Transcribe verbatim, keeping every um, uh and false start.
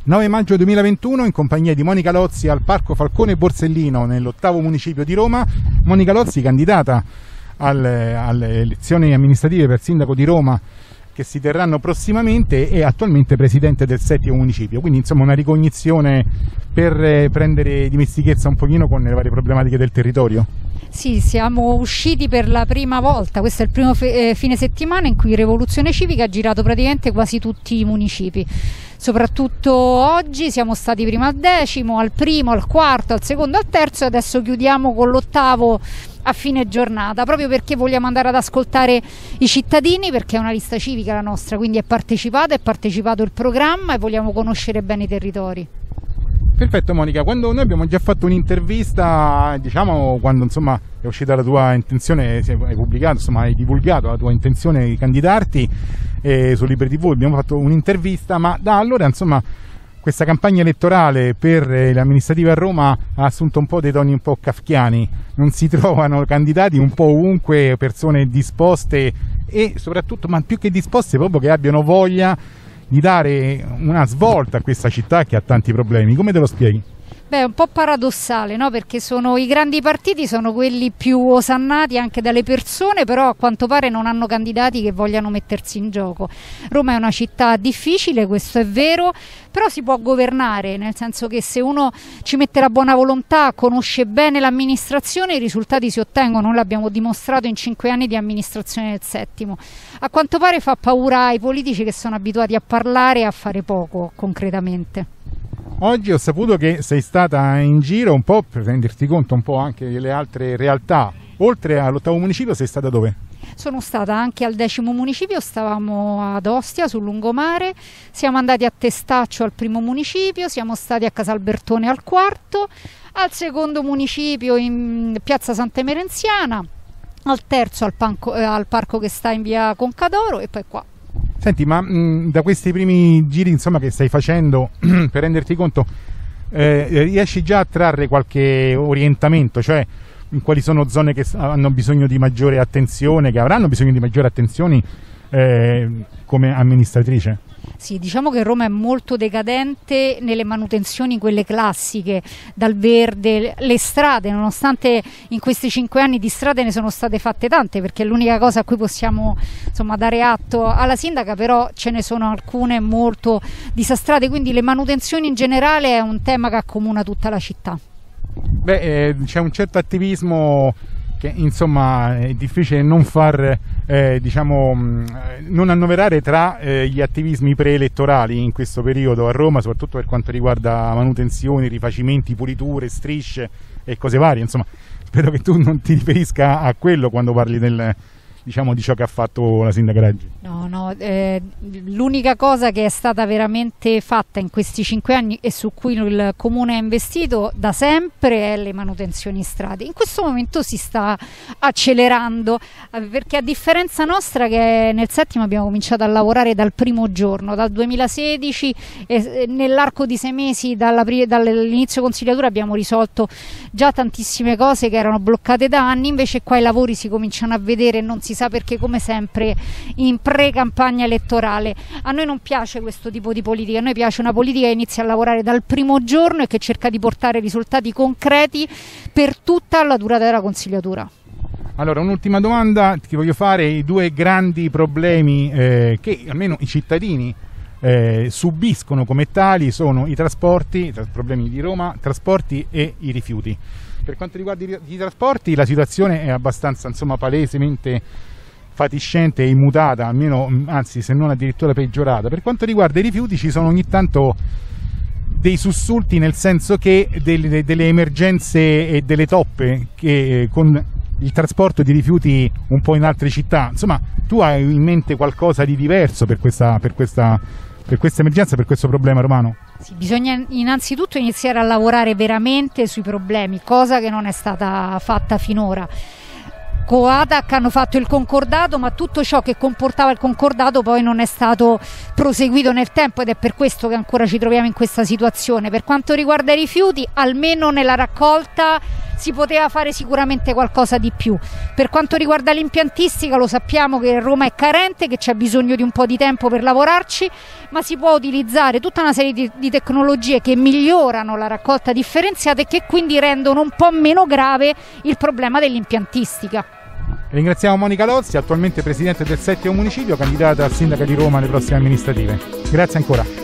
nove maggio duemilaventuno, in compagnia di Monica Lozzi al Parco Falcone Borsellino, nell'ottavo municipio di Roma. Monica Lozzi, candidata alle, alle elezioni amministrative per sindaco di Roma che si terranno prossimamente, e attualmente presidente del settimo municipio, quindi insomma una ricognizione per prendere dimestichezza un pochino con le varie problematiche del territorio. Sì, siamo usciti per la prima volta, questo è il primo eh, fine settimana in cui Rivoluzione Civica ha girato praticamente quasi tutti i municipi. Soprattutto oggi siamo stati prima al decimo, al primo, al quarto, al secondo, al terzo, e adesso chiudiamo con l'ottavo a fine giornata, proprio perché vogliamo andare ad ascoltare i cittadini, perché è una lista civica la nostra, quindi è partecipata, è partecipato il programma e vogliamo conoscere bene i territori. Perfetto Monica, quando noi abbiamo già fatto un'intervista, diciamo quando insomma è uscita la tua intenzione, hai pubblicato, insomma hai divulgato la tua intenzione di candidarti eh, su Liberi tivù, abbiamo fatto un'intervista, ma da allora insomma questa campagna elettorale per le amministrative a Roma ha assunto un po' dei toni un po' kafkiani, non si trovano candidati un po' ovunque, persone disposte e soprattutto, ma più che disposte, proprio che abbiano voglia di dare una svolta a questa città che ha tanti problemi. Come te lo spieghi? Beh, è un po' paradossale, no? Perché sono, i grandi partiti sono quelli più osannati anche dalle persone, però a quanto pare non hanno candidati che vogliano mettersi in gioco. Roma è una città difficile, questo è vero, però si può governare, nel senso che se uno ci mette la buona volontà, conosce bene l'amministrazione, i risultati si ottengono. Noi l'abbiamo dimostrato in cinque anni di amministrazione del settimo. A quanto pare fa paura ai politici che sono abituati a parlare e a fare poco concretamente. Oggi ho saputo che sei stata in giro un po' per renderti conto un po' anche delle altre realtà. Oltre all'ottavo municipio sei stata dove? Sono stata anche al decimo municipio, stavamo ad Ostia sul lungomare, siamo andati a Testaccio al primo municipio, siamo stati a Casalbertone al quarto, al secondo municipio in piazza Santa Emerenziana, al terzo al, panco, eh, al parco che sta in via Concadoro e poi qua. Senti, ma mh, da questi primi giri insomma che stai facendo per renderti conto, eh, riesci già a trarre qualche orientamento, cioè in quali sono zone che hanno bisogno di maggiore attenzione, che avranno bisogno di maggiore attenzione eh, come amministratrice? Sì, diciamo che Roma è molto decadente nelle manutenzioni, quelle classiche, dal verde, le strade, nonostante in questi cinque anni di strade ne sono state fatte tante, perché è l'unica cosa a cui possiamo insomma dare atto alla sindaca, però ce ne sono alcune molto disastrate, quindi le manutenzioni in generale è un tema che accomuna tutta la città. Beh, eh, c'è un certo attivismo che insomma è difficile non far, eh, diciamo, non annoverare tra eh, gli attivismi preelettorali in questo periodo a Roma, soprattutto per quanto riguarda manutenzioni, rifacimenti, puliture, strisce e cose varie. Insomma, spero che tu non ti riferisca a quello quando parli del, diciamo, di ciò che ha fatto la sindaca Raggi. No, no, eh, l'unica cosa che è stata veramente fatta in questi cinque anni e su cui il comune ha investito da sempre è le manutenzioni strade. In questo momento si sta accelerando, eh, perché a differenza nostra, che nel settimo abbiamo cominciato a lavorare dal primo giorno, dal duemilasedici, e nell'arco di sei mesi dall'inizio consigliatura abbiamo risolto già tantissime cose che erano bloccate da anni. Invece qua i lavori si cominciano a vedere e non si sa perché, come sempre in pre-campagna elettorale. A noi non piace questo tipo di politica, a noi piace una politica che inizia a lavorare dal primo giorno e che cerca di portare risultati concreti per tutta la durata della consigliatura. Allora, un'ultima domanda ti voglio fare: i due grandi problemi eh, che almeno i cittadini eh, subiscono come tali sono i trasporti, i problemi di Roma, trasporti e i rifiuti. Per quanto riguarda i, i trasporti, la situazione è abbastanza, insomma, palesemente fatiscente e immutata, almeno, anzi se non addirittura peggiorata. Per quanto riguarda i rifiuti ci sono ogni tanto dei sussulti, nel senso che delle, delle emergenze e delle toppe che con il trasporto di rifiuti un po' in altre città. Insomma, tu hai in mente qualcosa di diverso per questa, per questa, per questa emergenza, per questo problema romano? Sì, bisogna innanzitutto iniziare a lavorare veramente sui problemi, cosa che non è stata fatta finora. Coadac hanno fatto il concordato, ma tutto ciò che comportava il concordato poi non è stato proseguito nel tempo, ed è per questo che ancora ci troviamo in questa situazione. Per quanto riguarda i rifiuti, almeno nella raccolta si poteva fare sicuramente qualcosa di più. Per quanto riguarda l'impiantistica, lo sappiamo che Roma è carente, che c'è bisogno di un po' di tempo per lavorarci, ma si può utilizzare tutta una serie di, di tecnologie che migliorano la raccolta differenziata e che quindi rendono un po' meno grave il problema dell'impiantistica. Ringraziamo Monica Lozzi, attualmente presidente del settimo municipio, candidata a sindaca di Roma alle prossime amministrative. Grazie ancora.